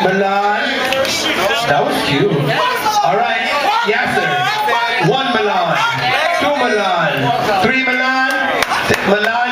Milan. That was cute. All right, Yasser. 1 Milan, 2 Milan, 3 Milan, Milan.